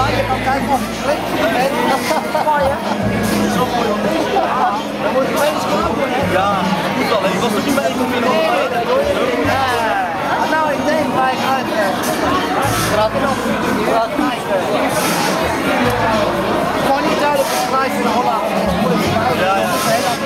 je kan kijken of het slikt. Mooi hè? Zo mooi hoor. Dan moet je eens kopen hè? Ja, moet wel. Je was er niet bij één minuut. Nee, dat doe je niet. Nou, ik denk gelijk uit. Gewoon niet duidelijk beschrijven in Holland. Ja, ja.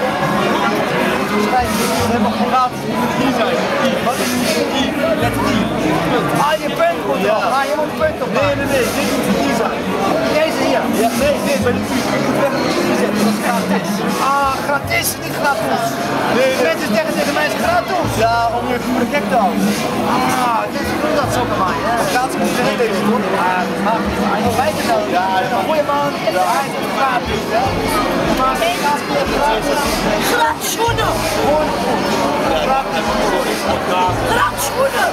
Helemaal gratis. Die zijn. Wat is die? Letter I. Ah, je punt moet wel. Ah, je moet een punt op. Nee. Dit moet die zijn. Deze hier. Ja, nee, bij de U. Je moet weg met die zetten. Dat is gratis. Ah, gratis, niet gratis. Nee. Mensen zeggen tegen mij is gratis. Ja, om je voor de gek te houden. Ah, dus doe dat zo bij mij. Gratis moet je niet deze doen. Ah, dat maakt niet. Je weet het wel. Ja, een goede man. Ja, hij is gratis. Maar geen gratis. Gratis schoenen! Gratis schoenen!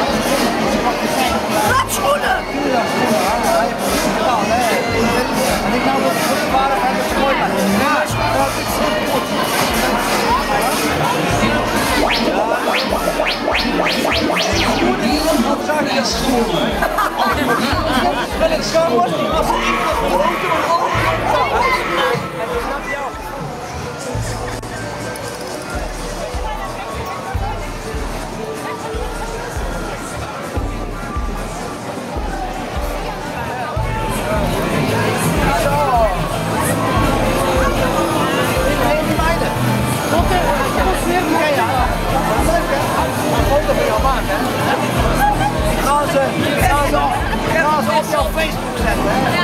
Gratis schoenen! En ik nou dat het waardig en het mooi maakt. Ja, dat is goed. Ben ik zo was die was gaan ze op jouw Facebook zetten, hè?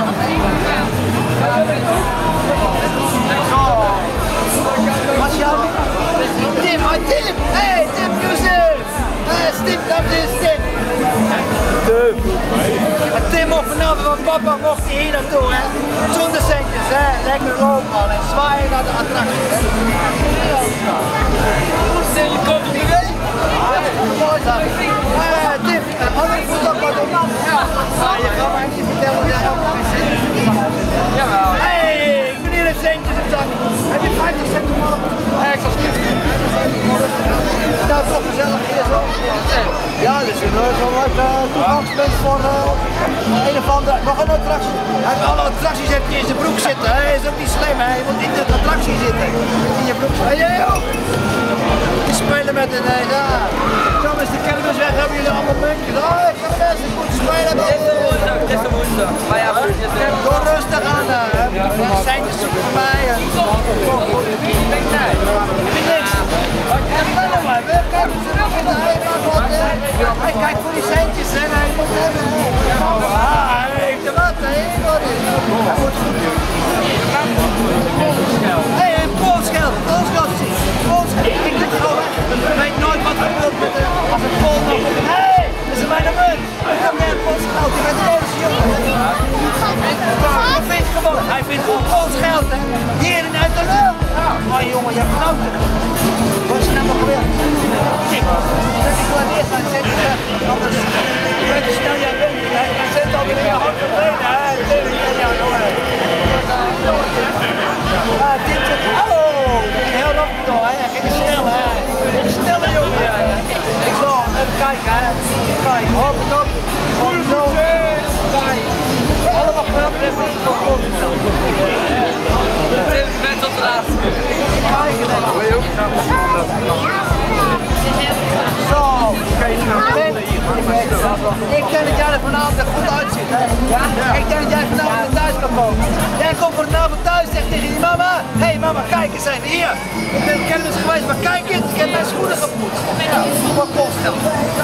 Zo. Wat is jouw? Tim, Tim! Hey, Tim Yusuf! Tim, dat is Tim! Tim mocht vanavond van papa mocht hij hier naartoe, hè? Zonder centjes, hè? Lekker lopen en zwaaien naar de attractie, hè? Je komt er niet mee? Ja, dat is mooi zijn. Tim, ik moet ook wat doen. Ja, je gaat mij niet vertellen dat jij ook geen centjes hebt. Jawel. Hey, ik ben hier een centjes op zak. Heb je 50 cent toevallig? Ja, ik zal schieten. Dat is toch gezellig hier zo. Ja, dus een wat toegangspunt voor een of andere. Nog een attractie. Hij heeft alle attracties heeft hij in zijn broek zitten. Hij is ook niet slim, hè? Je moet in de attractie zitten. In je broek. En jij ook? Die spelen met een. Ja. Dan is de kermis weg, hebben jullie allemaal muntjes. Oh, ik ga best goed spelen. Dit is de woensdag. Maar ja, doe rustig aan. Centjes voor mij. Ik denk nee. Ik vind niks. Hij kijkt voor die centjes en hij moet hebben. Hij heeft er wat, hè? Hé, een Poolsgeld. Ik doe het gewoon weg. Ik weet nooit wat er gebeurt met als een Pool nog. Hé, dat is mijn munt. Ik heb net Poolsgeld. Je bent een Poolse jongen. Hij vindt gewoon Poolsgeld, hè? Hier in uit de lucht. Oh jongen, je hebt genoten. Wat is er nou nog gebeurd? Dat ik wel eerst aan het zetten zeg. Anders weet je snel jij bent. Hij zet alweer in je hand verleden. Ja, jongen. Dit zit. Oh, heel rap door, hè? Hij ging snel, hè? Snelle jongen. Ik zal even kijken, hè? Kijk, hop het op. Hop zo. Kijk. Allemaal knap, even niet voor ons. Ik ben tot de laatste. Kijken, hè? Zo, ik denk dat jij er vanavond er goed uitziet. Ja? Ik denk dat jij vanavond naar thuis kan komen. Jij komt vanavond thuis en zegt tegen je mama: hey mama, kijk eens even hier. Ik ben kennis geweest, maar kijk eens, ik heb mijn schoenen gepoetst. Ja, voor kostgeld.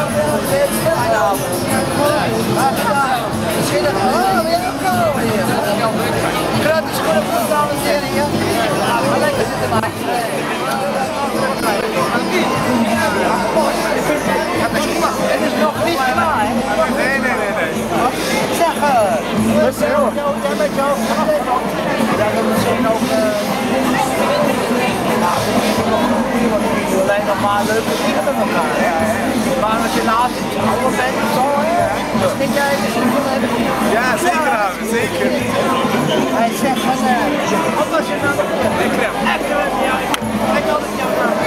Misschien dat weer ook komen hier. Gratis schoenen voor dames en heren hier. Ja, maar lekker zitten maar. Het is nog niet klaar, hè? Nee. Zeg, jij met jou daar hebben we misschien ook alleen nog maar leuke dingen met elkaar. Maar als je naast het ouder bent of zo, dus niet jij ja, zeker houden, zeker. Hij zegt van, wat was je nou? Ekrem. Ekrem, ja. Ik had het jou nou.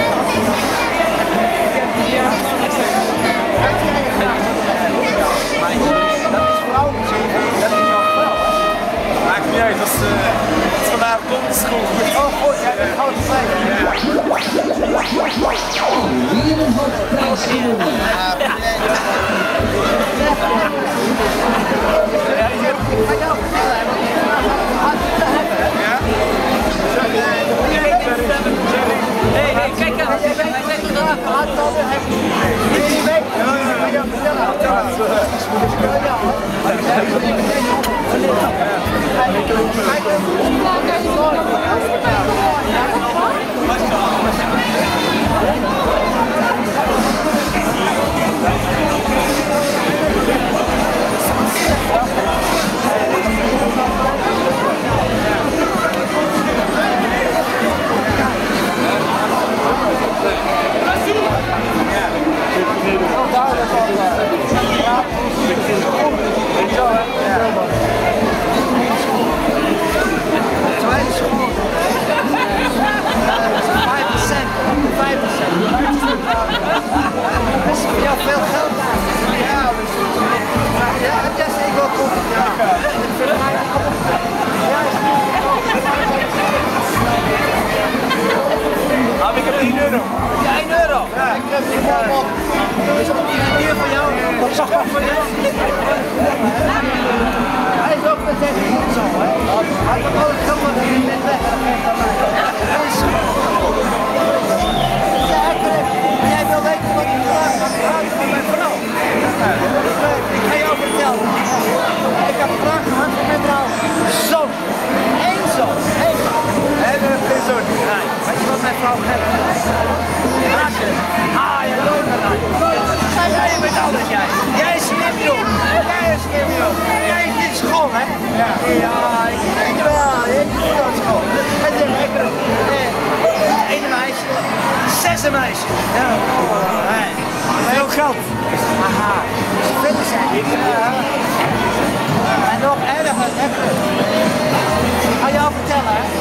Dat is vrouw, dat is jouw vrouw. Nee, dat is vandaag donderschool. Oh goed, jij bent gewoon tweede. Hey, kijk aan. Hij zegt het Ik heb 1 euro. Ja, 1 euro. Ja, ik heb die gewoon op. Is dat niet een keer van jou? Dat is ook van jou. Hij is ook met deze niet zo, hè? Hij kan altijd geld wat hij niet weg en geeft aan mij. Dat is zo. Ja, jij wil weten wat ik vraag van mijn vrouw. Ik ga jou vertellen. Ik heb vraag gehad van mijn vrouw. Zoon. Eén zoon. Eén zoon. En geen zoon. Nee. Weet je wat mijn vrouw geeft? Raadje. Ah, je loopt er dan. Jij bent alles, jij. Jij is slim, joh. Jij is slim, joh. Jij is in school, hè? Ja. Ja, ik weet het wel. Je is goed aan school. Het is lekker. Eén meisje. 6 meisje. Ja. Nee. Veel geld. Aha. Ze vinden zijn. Ja. En nog erger, lekker. Ik ga jou vertellen, hè.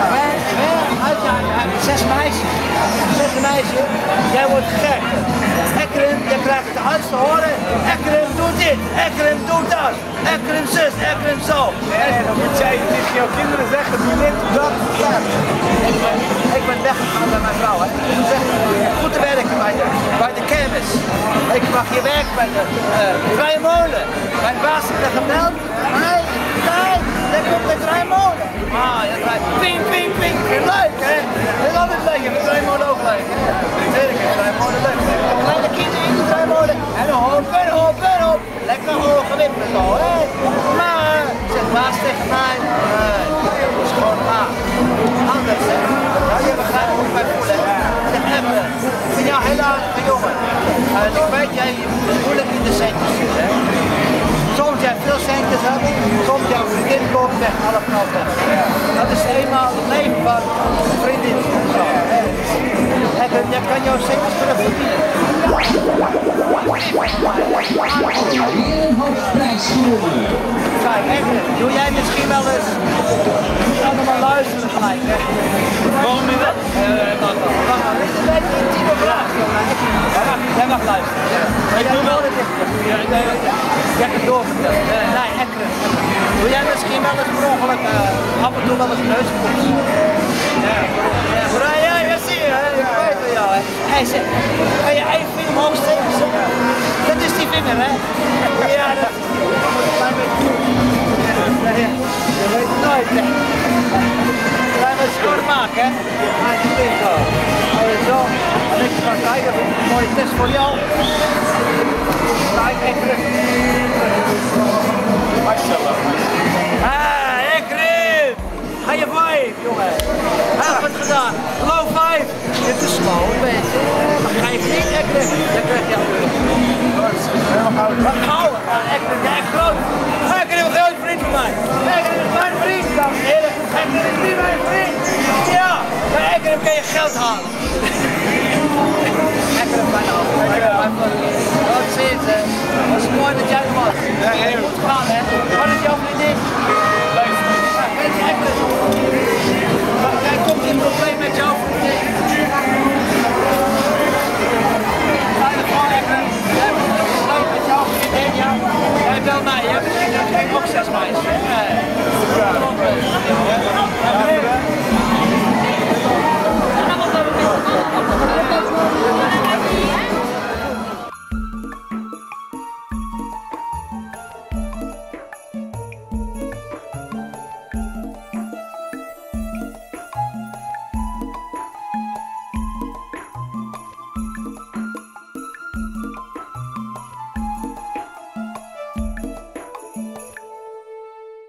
Wij 6 meisjes. 6 meisjes. Jij wordt gek. Ekkerim, je krijgt het hardst te horen. Ekkerim doet dit. Ekkerim doet dat. Ekkerim zus, Ekkerim zo. En dan moet jij tegen jouw kinderen zeggen, doe dit, doe dat. Ja. Ik ben weggegaan bij mijn vrouw, hè. Goed te werken bij de kermis. Ik mag hier werken bij de Vrije Molen. Mijn baas heeft me gemeld. Hey, kijk, daar komt de Vrije Molen. Ah, je draait ping, ping, ping. Leuk, hè? Dat is altijd leuk. De Vrije Molen ook leuk, hè? Natuurlijk is de Vrije Molen leuk. Kleine kinderen in de Vrije Molen. En hop, en hop, en hop. Lekker hoog gewippen zo, hè? Maar, zegt baas tegen mij. Dat is gewoon anders, hè? Ja, je begrijpt hoe ik mij voel, hè? Zeg even, ik vind jou heel aardige jongen. Ik weet, jij moeilijk in de centjes zit, hè? Soms jij veel centjes hebben, soms jouw vriendin komt weg, half knalt weg. Dat is eenmaal het leven van vriendin. Zo, hè? En jij kan jouw centjes kunnen verdienen. Kijk, Egger, doe jij misschien wel eens allemaal luisteren gelijk, hè? Waarom niet dat? Wacht, dit is een beetje een intieme vraag, jongen. Jij mag luisteren. Ik doe wel dit. Jij kan doorvertellen. Nee, Egger. Doe jij misschien wel eens per ongeluk af en toe wel eens neuspoets? Ja. Ja, ja, zie je, hè? Ik weet van jou, hè? Hij zegt, kan je eigen vinger omhoog steken? Dat is die vinger, hè? Ja, dat is die. Een klein beetje. Je weet het nooit, hè? Klein beetje schoonmaken, hè? Hij is flink, hoor. Zo, als ik ga kijken, een mooie test voor jou. Kijk, Egger. Ah, Egger! Ga je 5, jongen. Hij heeft het gedaan. Low 5. Dit is slow, een beetje. Maar ga je niet, Egger. Dan krijg je wat gouden. Egger, jij is groot. Egger is een groot vriend van mij. Egger is mijn vriend, dames en heren. Egger is niet mijn vriend. Ja, bij Egger kan je geld halen. Egger is mijn hand. Wat zit hè? Het is mooi dat jij er was. Ja, heel goed gaan, hè? Wat is jouw vriendin? Weet je Egger? Komt er een probleem met jouw vriendin? Kleine vrouw Egger. Jij hebt een probleem met jouw vriendin, ja? Jij belt mij, je hebt ook 6 meisjes. Ja.